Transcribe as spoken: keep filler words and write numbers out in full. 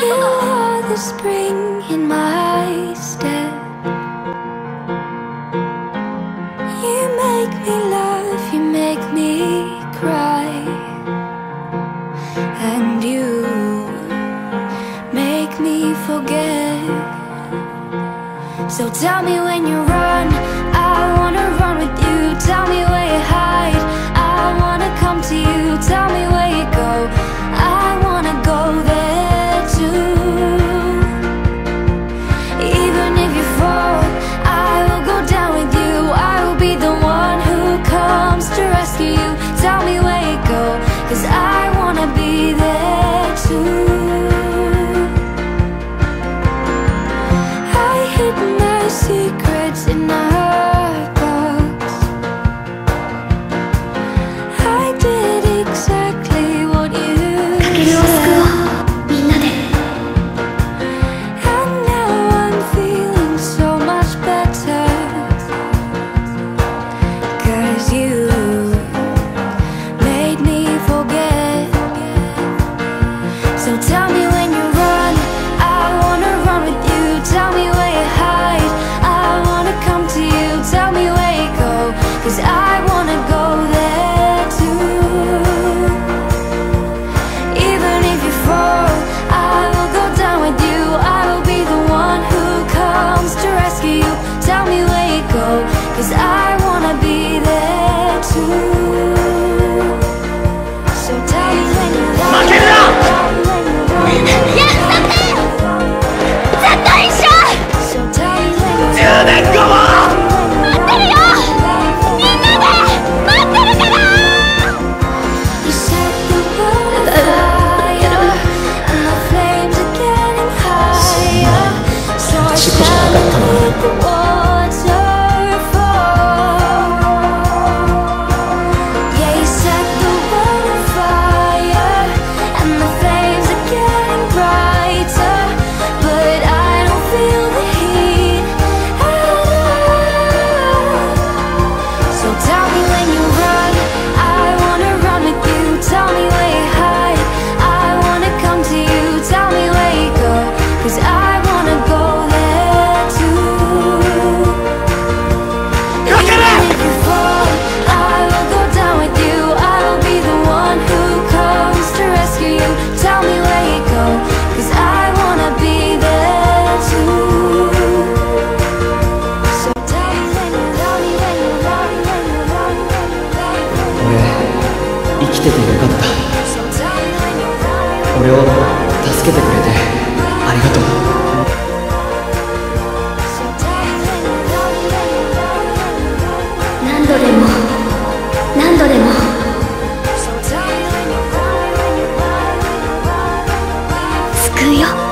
are the spring in my step. You make me laugh, you make me cry, and you make me forget. So tell me when you run, I wanna run with you. Tell me where you hide, I wanna come to you. Tell me where you go, I wanna go there too. Even if you fall, I will go down with you. I will be the one who comes to rescue you. Tell me where you go, 'cause I wanna be there too. I hid my secrets in a hurt box. I did exactly what you said. And now I'm feeling so much better, 'cause you made me forget. So tell me when you run, I wanna run with you. Tell me where you hide, I wanna come to you. Tell me where you go, 'cause I wanna go there too. Even if you fall, I will go down with you. I will be the one who comes to rescue you. Tell me where you go, 'cause I wanna be there too. So tell me when you run. 負けるな。 約束だよ。絶対一緒。So tell me when you じゅうねんごも待ってるよ。みんなで待ってるから。You set the world on fire, and the flames are getting higher. So I stand with the waterfall. Yeah, you set the world on fire, and the flames are getting brighter, but I don't feel the heat at all. So tell me when you run, I wanna run with you. Tell me where you hide, I wanna come to you. Tell me where you go, 'cause I wanna go there too. Even if you fall, I will go down with you. I will be the one who comes to rescue you. Tell me where you go, 'cause I wanna be there too. So tell me when you love me, when you love me, when you love me, when you love me. 俺生きててよかった。 So tell me when you love me, when 俺を助けてくれてありがとう。 So tell me when you love me, when you love me, when you love me. 何度でも何度でも So tell me when you love me, when you love me, when you love me. 救うよ。